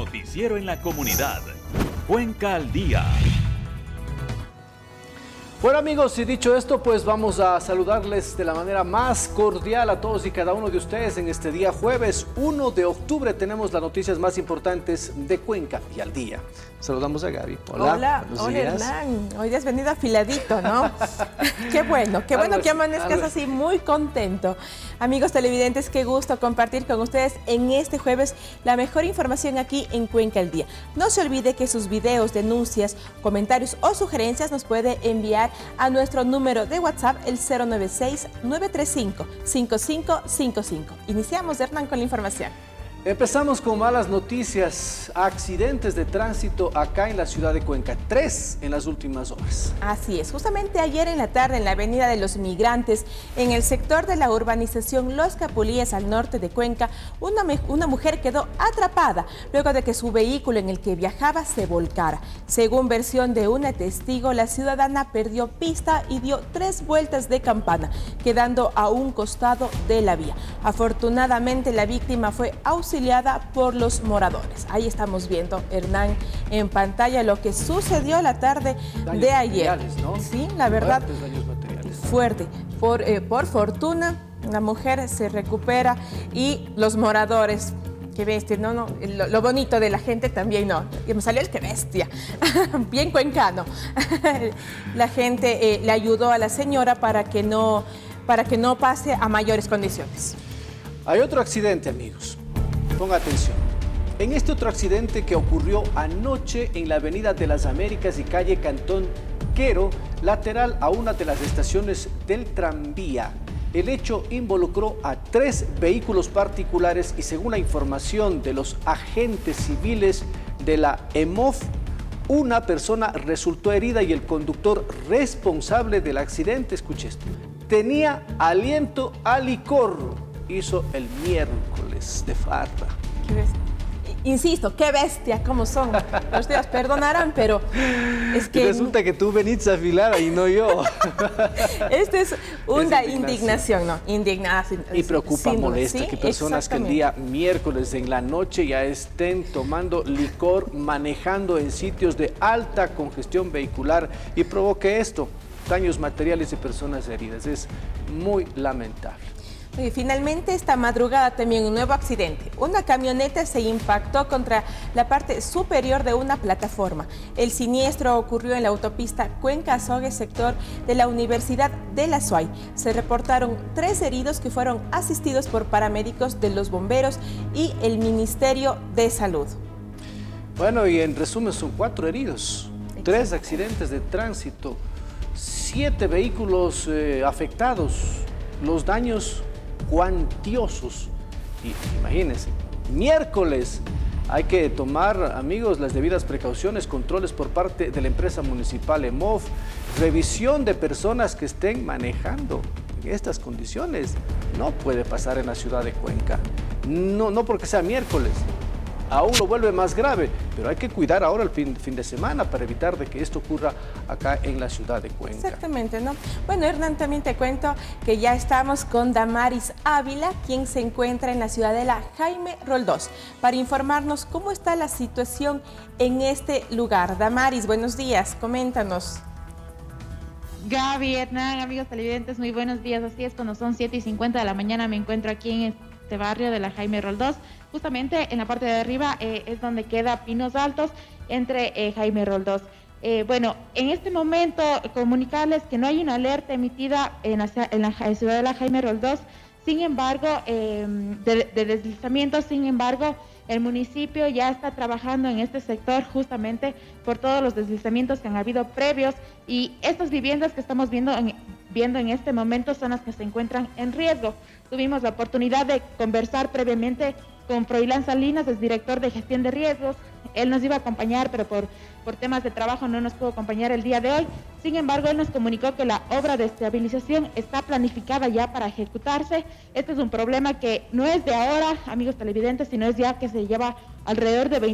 noticiero en la comunidad. Cuenca al Día. Bueno amigos, y dicho esto, pues vamos a saludarles de la manera más cordial a todos y cada uno de ustedes en este día jueves 1 de octubre. Tenemos las noticias más importantes de Cuenca y al día. Saludamos a Gaby. Hola, Hernán. Hoy has venido afiladito, ¿no? Qué bueno que amanezcas así muy contento. Amigos televidentes, qué gusto compartir con ustedes en este jueves la mejor información aquí en Cuenca al Día. No se olvide que sus videos, denuncias, comentarios o sugerencias nos puede enviar a nuestro número de WhatsApp, el 096-935-5555. Iniciamos, Hernán, con la información. Empezamos con malas noticias, accidentes de tránsito acá en la ciudad de Cuenca, 3 en las últimas horas. Así es, justamente ayer en la tarde en la avenida de los Migrantes, en el sector de la urbanización Los Capulíes al norte de Cuenca, una mujer quedó atrapada luego de que su vehículo en el que viajaba se volcara. Según versión de una testigo, la ciudadana perdió pista y dio 3 vueltas de campana, quedando a un costado de la vía. Afortunadamente la víctima fue auxiliada por los moradores. Ahí estamos viendo, Hernán, en pantalla lo que sucedió la tarde de ayer. ¿No? Sí, la verdad, daños materiales. Fuerte. Por fortuna, la mujer se recupera y los moradores, qué bestia, lo bonito de la gente también, y me salió el que bestia, bien cuencano. La gente le ayudó a la señora para que no pase a mayores condiciones. Hay otro accidente, amigos. Ponga atención. En este otro accidente que ocurrió anoche en la Avenida de las Américas y calle Cantón Quero, lateral a una de las estaciones del tranvía, el hecho involucró a 3 vehículos particulares y según la información de los agentes civiles de la EMOF, una persona resultó herida y el conductor responsable del accidente, escuche esto, tenía aliento a licor. Hizo el miércoles de farra. Insisto, qué bestia, cómo son. Ustedes perdonarán, pero es que... Resulta que tú venís a afilar y no yo. Esta es una indignación, ¿no? Indignación. Y preocupa, molesta, ¿sí? Que personas que el día miércoles en la noche ya estén tomando licor, manejando en sitios de alta congestión vehicular y provoque esto, daños materiales y personas heridas. Es muy lamentable. Y finalmente esta madrugada también un nuevo accidente. Una camioneta se impactó contra la parte superior de una plataforma. El siniestro ocurrió en la autopista Cuenca-Azogue, sector de la Universidad de la SUAY. Se reportaron 3 heridos que fueron asistidos por paramédicos de los bomberos y el Ministerio de Salud. Bueno, y en resumen son 4 heridos, 3 accidentes de tránsito, 7 vehículos afectados, los daños cuantiosos. Y imagínense, miércoles hay que tomar, amigos, las debidas precauciones, controles por parte de la empresa municipal EMOF, revisión de personas que estén manejando en estas condiciones. No puede pasar en la ciudad de Cuenca, no porque sea miércoles. Aún lo vuelve más grave, pero hay que cuidar ahora el fin de semana para evitar de que esto ocurra acá en la ciudad de Cuenca. Exactamente, ¿no? Bueno, Hernán, también te cuento que ya estamos con Damaris Ávila, quien se encuentra en la ciudadela Jaime Roldós, para informarnos cómo está la situación en este lugar. Damaris, buenos días, coméntanos. Gaby, Hernán, amigos televidentes, muy buenos días. Así es, cuando son 7:50 de la mañana me encuentro aquí en este barrio de la Jaime Roldós. Justamente en la parte de arriba es donde queda Pinos Altos, entre Jaime Roldós. Bueno, en este momento comunicarles que no hay una alerta emitida en la ciudad de la Jaime Roldós, sin embargo, de deslizamientos, sin embargo, el municipio ya está trabajando en este sector justamente por todos los deslizamientos que han habido previos y estas viviendas que estamos viendo en este momento son las que se encuentran en riesgo. Tuvimos la oportunidad de conversar previamente con Froilán Salinas, es director de gestión de riesgos. Él nos iba a acompañar, pero por temas de trabajo no nos pudo acompañar el día de hoy. Sin embargo, él nos comunicó que la obra de estabilización está planificada ya para ejecutarse. Este es un problema que no es de ahora, amigos televidentes, sino es ya que se lleva alrededor de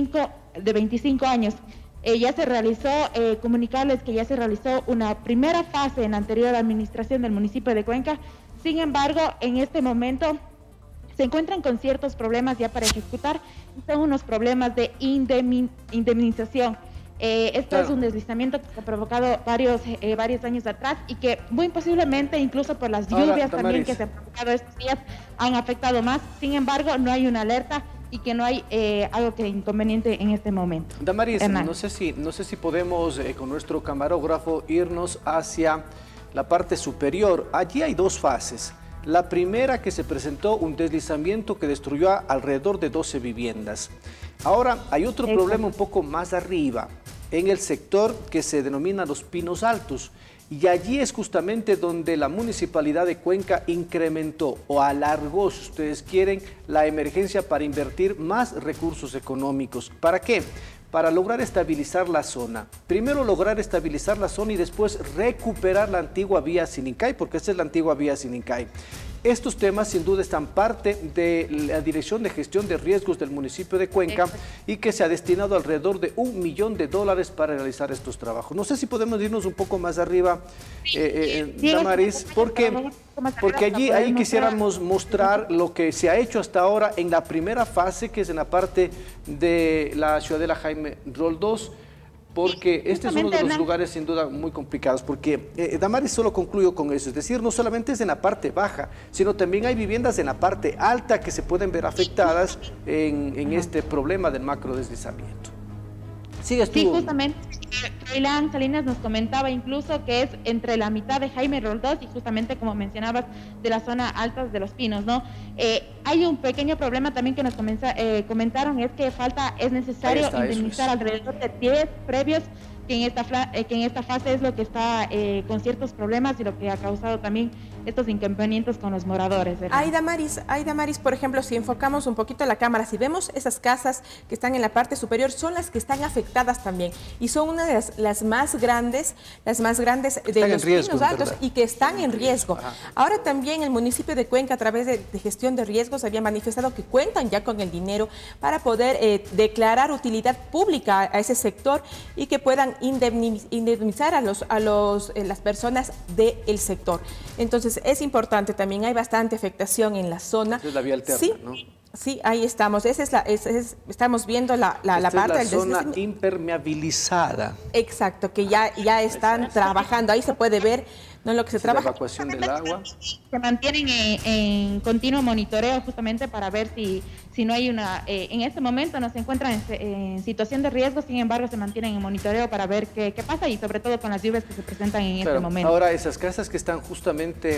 25 años. Ya se realizó, comunicarles que ya se realizó una primera fase en la anterior administración del municipio de Cuenca. Sin embargo, en este momento se encuentran con ciertos problemas ya para ejecutar, son unos problemas de indemnización. Esto es un deslizamiento que se ha provocado varios años atrás y que muy posiblemente, incluso por las lluvias también que se han provocado estos días, han afectado más. Sin embargo, no hay una alerta y que no hay algo que inconveniente en este momento. Damaris, no sé si podemos con nuestro camarógrafo irnos hacia la parte superior. Allí hay dos fases. La primera, que se presentó un deslizamiento que destruyó alrededor de 12 viviendas. Ahora hay otro problema un poco más arriba, en el sector que se denomina Los Pinos Altos. Y allí es justamente donde la Municipalidad de Cuenca incrementó o alargó, si ustedes quieren, la emergencia para invertir más recursos económicos. ¿Para qué? Para lograr estabilizar la zona. Primero lograr estabilizar la zona y después recuperar la antigua vía Sinincay, porque esta es la antigua vía Sinincay. Estos temas sin duda están parte de la Dirección de Gestión de Riesgos del municipio de Cuenca y que se ha destinado alrededor de $1 millón para realizar estos trabajos. No sé si podemos irnos un poco más arriba, Damaris, porque ahí quisiéramos mostrar lo que se ha hecho hasta ahora en la primera fase, que es en la parte de la Ciudadela Jaime Roldós, porque este es uno de los lugares sin duda muy complicados, porque Damaris, solo concluyo con eso, es decir, no solamente es en la parte baja, sino también hay viviendas en la parte alta que se pueden ver afectadas en este problema del macro deslizamiento. Sigues tú. Sí, justamente, Froilán Salinas nos comentaba incluso que es entre la mitad de Jaime Roldós y justamente, como mencionabas, de la zona alta de Los Pinos, ¿no? Hay un pequeño problema también que nos comentaron, es que es necesario indemnizar alrededor de 10 previos, que en esta fase es lo que está con ciertos problemas y lo que ha causado también estos inconvenientes con los moradores, ¿verdad? Ay, Damaris, por ejemplo, si enfocamos un poquito la cámara, si vemos esas casas que están en la parte superior, son las que están afectadas también y son una de las más grandes de Los Pinos Altos y que están en riesgo. Ahora también el municipio de Cuenca, a través de gestión de riesgos, había manifestado que cuentan ya con el dinero para poder declarar utilidad pública a ese sector y que puedan indemnizar a las personas del sector. Entonces es importante, también hay bastante afectación en la zona. Esa es la vía alterna, sí, ¿no? Sí, ahí estamos. Estamos viendo la parte del zona impermeabilizada. Exacto, que ya están trabajando. Ahí se puede ver, ¿no?, lo que se trabaja. La evacuación del agua. Se mantienen en continuo monitoreo justamente para ver si no hay en este momento no se encuentran en situación de riesgo, sin embargo se mantienen en monitoreo para ver qué pasa y sobre todo con las lluvias que se presentan en este momento. Ahora, esas casas que están justamente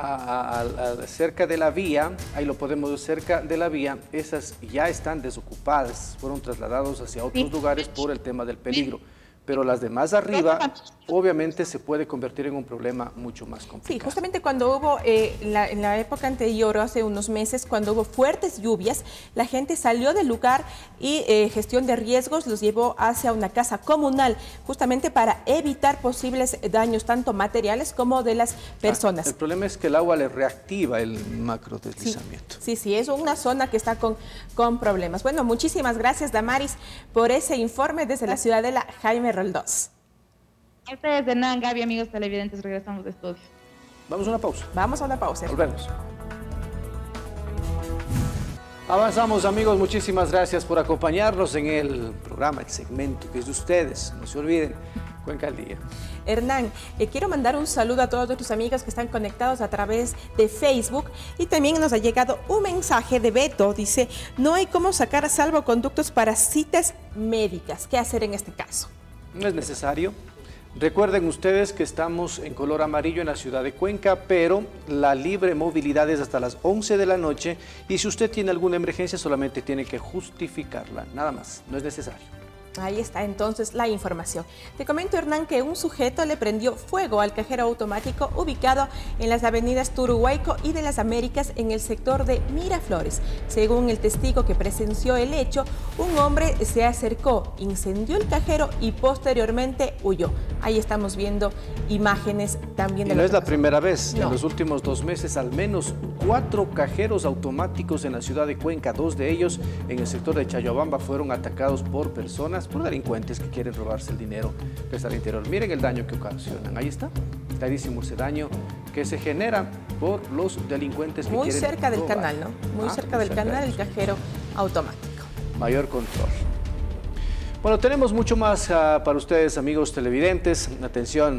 cerca de la vía, ahí lo podemos ver, cerca de la vía, esas ya están desocupadas, fueron trasladados hacia otros lugares por el tema del peligro. Pero las de más arriba, obviamente, se puede convertir en un problema mucho más complicado. Sí, justamente cuando hubo, en la época anterior, hace unos meses, cuando hubo fuertes lluvias, la gente salió del lugar y gestión de riesgos los llevó hacia una casa comunal, justamente para evitar posibles daños, tanto materiales como de las personas. El problema es que el agua le reactiva el macro deslizamiento. Sí, es una zona que está con problemas. Bueno, muchísimas gracias, Damaris, por ese informe desde la Ciudadela Jaime Roldós. Ustedes de nada, Gaby, amigos televidentes, regresamos de estudio. Vamos a una pausa. Vamos a una pausa. Volvemos. Avanzamos, amigos, muchísimas gracias por acompañarnos en el programa, el segmento que es de ustedes. No se olviden, Cuenca al Día. Hernán, quiero mandar un saludo a todos nuestros amigos que están conectados a través de Facebook y también nos ha llegado un mensaje de Beto, dice, no hay cómo sacar salvoconductos para citas médicas. ¿Qué hacer en este caso? No es necesario. Recuerden ustedes que estamos en color amarillo en la ciudad de Cuenca, pero la libre movilidad es hasta las 11 de la noche y si usted tiene alguna emergencia solamente tiene que justificarla, nada más, no es necesario. Ahí está entonces la información. Te comento, Hernán, que un sujeto le prendió fuego al cajero automático ubicado en las avenidas Turuhuayco y de las Américas en el sector de Miraflores. Según el testigo que presenció el hecho, un hombre se acercó, incendió el cajero y posteriormente huyó. Ahí estamos viendo imágenes también de no es la primera vez. No. En los últimos 2 meses, al menos 4 cajeros automáticos en la ciudad de Cuenca, 2 de ellos en el sector de Chayabamba, fueron atacados por personas, por delincuentes que quieren robarse el dinero que está al interior. Miren el daño que ocasionan. Ahí está, clarísimo ese daño que se genera por los delincuentes que muy quieren cerca del robar. canal, ¿no? Muy cerca del canal, el cajero automático. Mayor control. Bueno, tenemos mucho más para ustedes, amigos televidentes. Atención.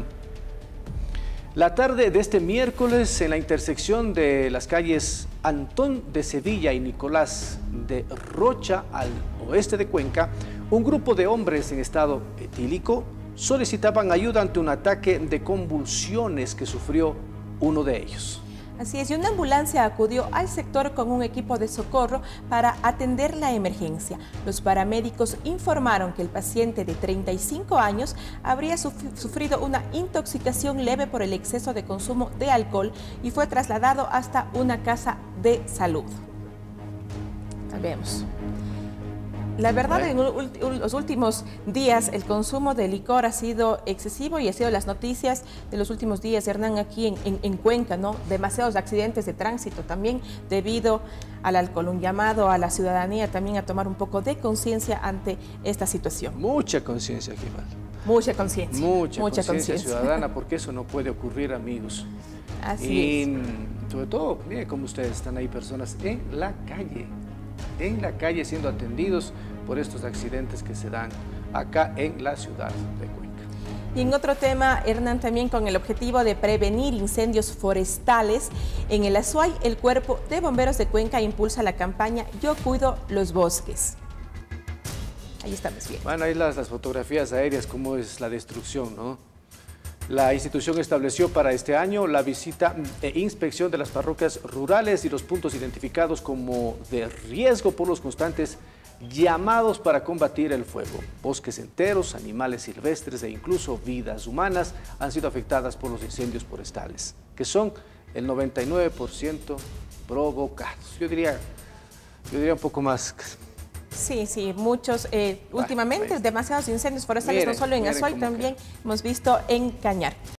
La tarde de este miércoles, en la intersección de las calles Antón de Sevilla y Nicolás de Rocha, al oeste de Cuenca, un grupo de hombres en estado etílico solicitaban ayuda ante un ataque de convulsiones que sufrió uno de ellos. Así es, y una ambulancia acudió al sector con un equipo de socorro para atender la emergencia. Los paramédicos informaron que el paciente de 35 años habría sufrido una intoxicación leve por el exceso de consumo de alcohol y fue trasladado hasta una casa de salud. Vemos. La verdad, en los últimos días el consumo de licor ha sido excesivo y ha sido las noticias de los últimos días, Hernán, aquí en Cuenca, ¿no? Demasiados accidentes de tránsito también debido al alcohol. Un llamado a la ciudadanía también a tomar un poco de conciencia ante esta situación. Mucha conciencia, Gival. Mucha conciencia. Mucha conciencia ciudadana, porque eso no puede ocurrir, amigos. Así es. Sobre todo, miren cómo ustedes están ahí, personas en la calle siendo atendidos por estos accidentes que se dan acá en la ciudad de Cuenca. Y en otro tema, Hernán, también con el objetivo de prevenir incendios forestales, en el Azuay, el Cuerpo de Bomberos de Cuenca impulsa la campaña Yo Cuido los Bosques. Ahí estamos viendo. Bueno, ahí las fotografías aéreas, cómo es la destrucción, ¿no? La institución estableció para este año la visita e inspección de las parroquias rurales y los puntos identificados como de riesgo por los constantes llamados para combatir el fuego. Bosques enteros, animales silvestres e incluso vidas humanas han sido afectadas por los incendios forestales, que son el 99% provocados. Yo diría un poco más. Sí, muchos. Últimamente, demasiados incendios forestales, no solo en Azuay, también hemos visto en Cañar.